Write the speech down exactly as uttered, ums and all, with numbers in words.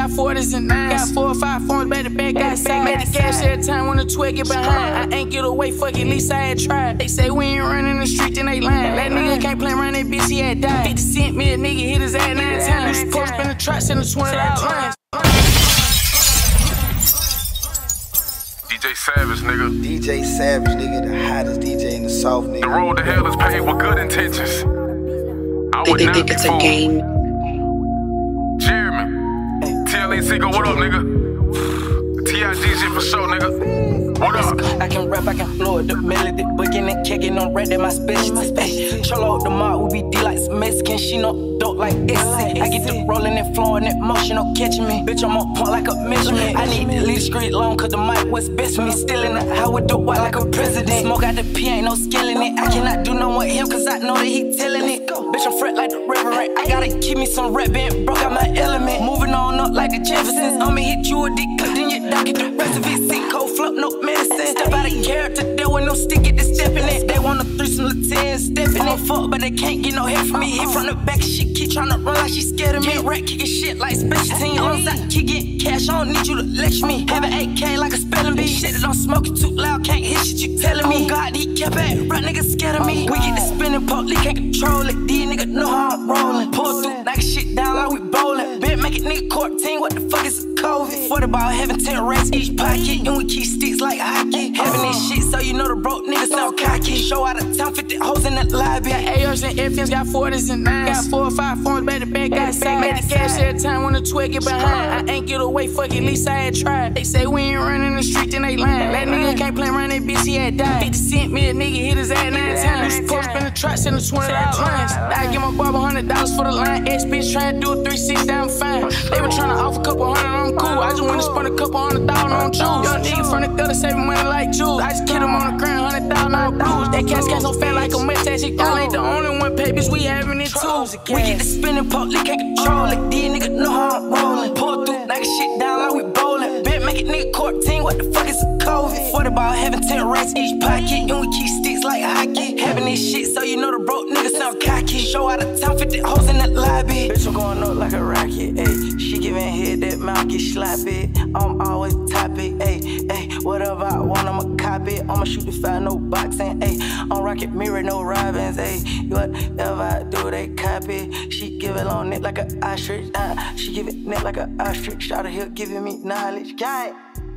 got forties and nines. Got four or five phones back to back outside. Made the cash every time when the twig get behind. I ain't get away, fuck it, at least I had tried. They say we ain't running the street, then they lying. That nigga can't play around that bitch, he had died. fifty cent me a nigga hit his ass nine times. You supposed to spend the tracks in the twenty dollar lines. D J Savage, nigga. D J Savage, nigga, the hottest D J in the South, nigga. The road to hell is paved with good intentions. I would they not think be it's a fooled. game. Jeremy, T L E C go, what up, nigga? T I G shit for sure, nigga. What up? I can rap, I can flow it, the melody, booking and kicking on red, that my specialty. Ay, Cholo the mob, we be D like some Mexican, she know dope like Essie. I get the rolling and flowing, that motion, no catching me. Bitch, I'm on point like a measurement. I need to leave the street long, cause the mic was best for me. Still in the house with the white like a president. Smoke out the P, ain't no skill in it. I cannot do no with him, cause I know that he telling it. Bitch, I'm fret like the reverend. I gotta keep me some rap band, broke out my element. Moving on up like the Jeffersons. I'ma hit you a dick, cut then you dock it. The rest of it, sick, cold, flip, no medicine. Step out of character, there with no stick, get the step in it. They wanna threesome, Latin, stepping it. Fuck, but they can't get no hit from me. Hit from the back, she keep tryna run like she scared of me. Rat kicking shit like special team. Lungs I kick it, cash, I don't need you to lecture me. Have an A K like a spelling bee. Shit that don't smoke it too loud, can't hit shit you telling me. Oh God, he kept it, right niggas scared of me. We get the spinning police can't control it. These niggas know how I'm rolling. Pull through, knock shit down like we bowling. Been make it nigga court team, what the fuck is COVID? forty ball, having ten rats each pocket. And we keep sticks like hockey. Having this shit so you know the broke niggas sound cocky. Show out of town, fifty hoes in the lobby. Got A Rs and F Ms, got forties and nines. Got four or five phones back to back outside. Made the cash every time when the twig get behind. I ain't get away, fuck it, at least I had tried. They say we ain't running the street, then they lying. That nigga can't play around that bitch, he had died. fifty cent me a nigga hit his ass nine times. You supposed to spend the tracks in the twenty dollar lines. I give my barber one hundred dollars for the line. Ex bitch trying to do a three six, I'm fine. They been trying to offer a couple hundred, I'm cool. I just went and spent a couple hundred thousand on jewels. Young nigga from the gutter saving money like jewels. I just killed him on the ground, hundred thousand on blues. That cash got so fat like a mustache. Y'all ain't the only one, papers, we having it too. We get the spinning police can't control it. These niggas know how I'm rolling. Pull through, knock shit down like we bowling. Been make it nigga court team, what the fuck is COVID? forty ball, having ten rats each pocket. And we keep sticks like hockey. Having this shit so you know the broke niggas sound cocky. Show out of town, fifty hoes in that lobby. Bitch, I'm going up like a rocket, ayy. She giving head, that mouth get sloppy. I'm always topic, ayy, ayy. Whatever I want, I'ma copy. I'ma shoot the fire, no boxing, ayy. I'm Rocket Mirror, no Robbins, ayy. Whatever I do, they copy. She give it on it like a ostrich, uh, she give it net like a ostrich. Shout out here giving me knowledge, gang.